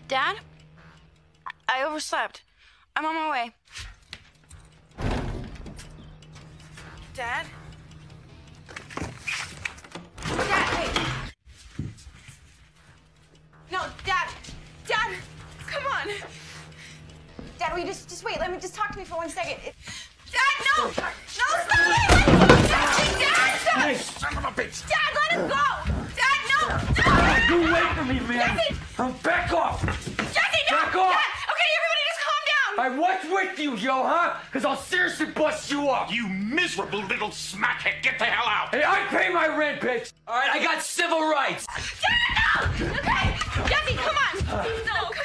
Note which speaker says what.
Speaker 1: Dad? I overslept. I'm on my way. Dad? Dad, wait. No, Dad! Dad! Come on! Dad, will you just wait? Let me just talk to me for 1 second. Dad, no! No, stop it! Dad, stop!
Speaker 2: Hey, son of a bitch!
Speaker 1: Dad, let him go! Dad, no!
Speaker 2: You wait for me, man!
Speaker 1: Jesse!
Speaker 2: Back off!
Speaker 1: Jesse, no!
Speaker 2: Back off!
Speaker 1: Dad, okay, everybody just calm down!
Speaker 2: What's with you, yo, huh? Because I'll seriously bust you up!
Speaker 3: You miserable little smackhead! Get the hell out!
Speaker 2: Hey, I pay my rent, bitch! Alright, I got civil rights!
Speaker 1: Dad, no! Okay, Jesse, come on! No,